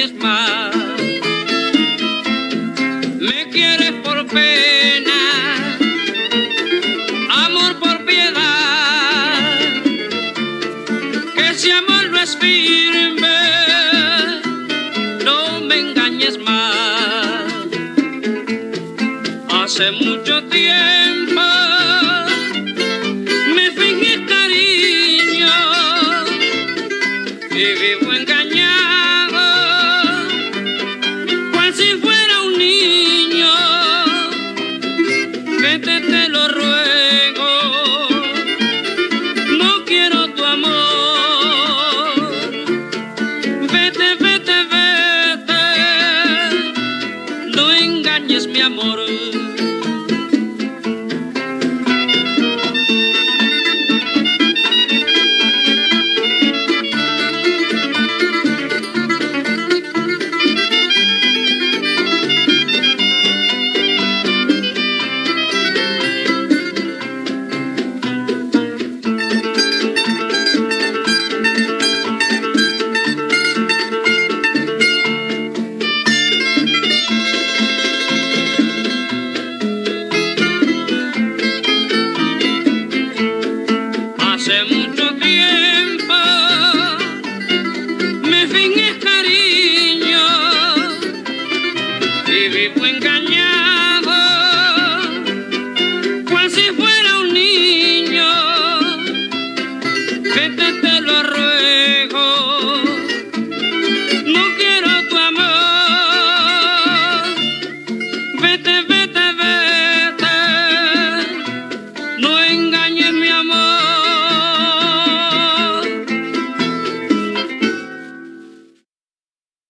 engañes más. Me quieres por pena, amor por piedad, que ese amor no es firme, no me engañes más. Hace mucho tiempo me fingí cariño y vivo engañado, cual si fuera un niño. Vete, te lo ruego, no quiero tu amor. Vete, vete, vete, no engañes mi amor. Hace mucho tiempo me fingí cariño y vivo engañado, cual si fuera un niño. Vete, te lo ruego, no quiero tu amor. Vete,